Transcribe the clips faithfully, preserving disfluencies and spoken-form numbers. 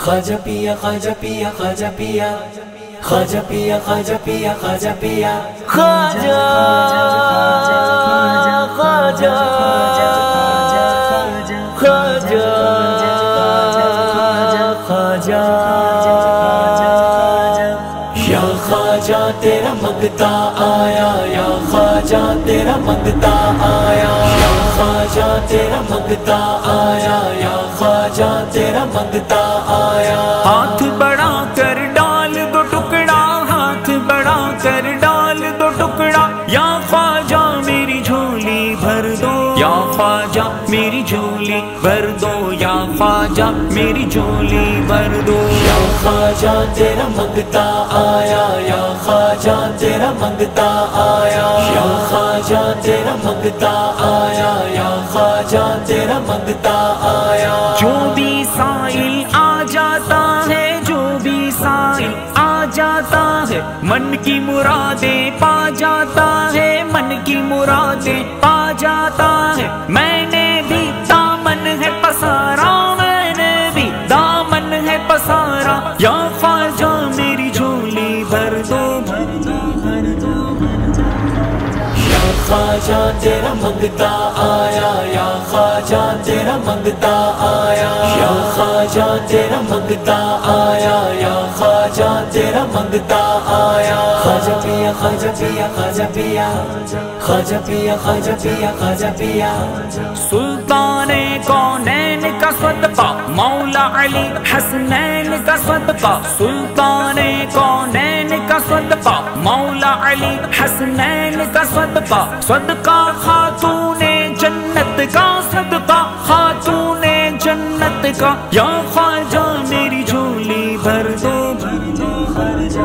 خواجہ پیا خواجہ پیا خواجہ پیا خواجہ پیا خواجہ پیا خواجہ پیا خواجہ خواجہ خواجہ خواجہ یا خواجہ تیرا منگتا آیا یا خواجہ تیرا منگتا آیا یا خواجہ تیرا منگتا آیا یا خواجہ تیرا منگتا آیا ہاتھ بڑھا کر ڈال دو ٹکڑا ہاتھ بڑھا کر ڈال دو ٹکڑا یا خواجہ میری جھولی بھر دو یا خواجہ میری جھولی بھر دو یا خواجہ میری جھولی بھر دو یا خواجہ تیرا منگتا آیا یا خواجہ تیرا منگتا آیا یا خواجہ تیرا منگتا آیا یا خواجہ تیرا منگتا آیا جو بھی سائل آ جاتا ہے جو بھی سائل آ جاتا ہے من کی مرادیں پا جاتا ہے من کی مرادیں پا جاتا ہے میں نے بھی دامن ہے پسارا میں نے بھی دامن ہے پسارا یا خواجہ میری جھولی بھر دو بھر دو بھر دو یا خواجہ تیرا منگتا آیا یا خواجہ تیرا منگتا آیا یا خواجہ تیرا منگتا آیا یا خواجہ تیرا منگتا آیا خواجہ پیا خواجہ پیا خواجہ پیا خواجہ پیا خواجہ پیا خواجہ پیا سلطان کونین کا صدقہ مولا علی حسنین کا صدقہ سلطان کونین کا صدقہ مولا علی حسنین کا صدقہ صدقہ خاتون جنت کا صدقہ خاتون جنت کا یا خواجہ میری جھولی بھر دو بھر دو بھر دو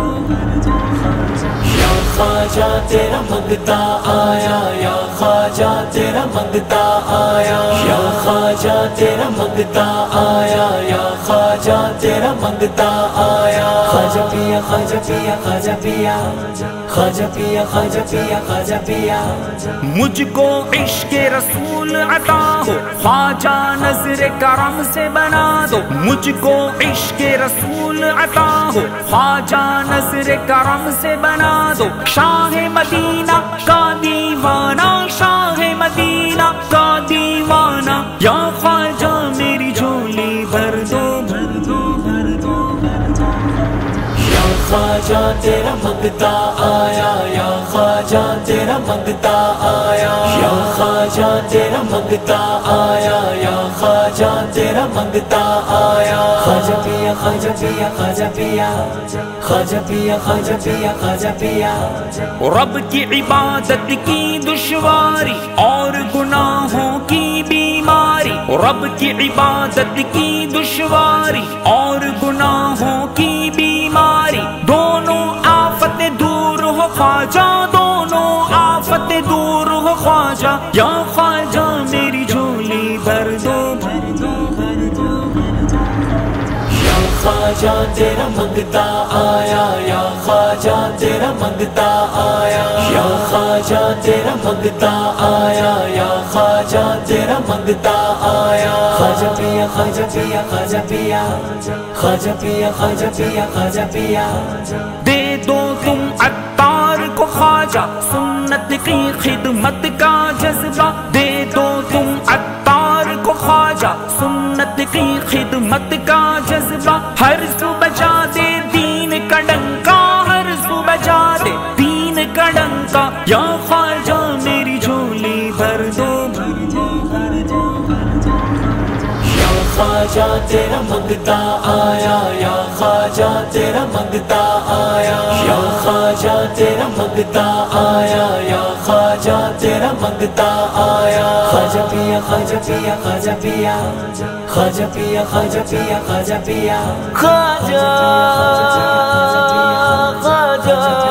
یا خواجہ تیرا منگتا آیا یا خواجہ تیرا منگتا آیا یا خواجہ تیرا منگتا آیا یا خواجہ تیرا منگتا آیا خواجہ پیا خواجہ پیا خواجہ پیا خواجہ پیا خواجہ پیا خواجہ پیا مجھ کو عشق رسول عطا ہو خواجہ نظر کرم سے بنا دو مجھ کو عشق رسول عطا ہو خواجہ نظر کرم سے بنا دو شاہ مدینہ کا دیوانہ شاہ مدینہ کا دیوانہ یا خواجہ میری جھولی بھر دو بھر دو بھر دو بھر دو یا خواجہ تیرا منگتا آیا یا خواجہ تیرا منگتا آیا یا خواجہ تیرا منگتا آیا یا خواجہ تیرا منگتا آیا خواجہ پیا خواجہ پیا خواجہ پیا خواجہ پیا خواجہ پیا خواجہ پیا رب کی عبادت کی دشواری اور گناہوں کی بیماری رب کی عبادت کی دشواری اور گناہوں کی بیماری دونوں آفت دور ہو خواجہ دونوں آفت دور ہو خواجہ یا خواجہ میری جھولی بھر دو بھر دو بھر دو یا خواجہ تیرا منگتا آیا یا خواجہ تیرا منگتا آیا یا خواجہ تیرا منگتا آیا یا خواجہ تیرا منگتا آیا خواجہ پیا خواجہ پیا خواجہ پیا خواجہ پیا خواجہ پیا خواجہ پیا دے دو تم عطار کو خواجہ سنت کی خدمت کا جذبہ دے دو تم عطار کو خواجہ سنت کی خدمت کا جذبہ ہر سو بجا دے دین کا ڈنکا ہر سو بجا دے دین کا ڈنکا یا خواجہ میری جھولی بھر دو بھر دو بھر دو بھر دو یا خواجہ تیرا منگتا آیا یا خواجہ تیرا منگتا آیا یا خواجہ تیرا منگتا آیا یا خواجہ تیرا منگتا آیا خواجہ پیا خواجہ پیا خواجہ پیا خواجہ پیا خواجہ پیا خواجہ پیا خواجہ خواجہ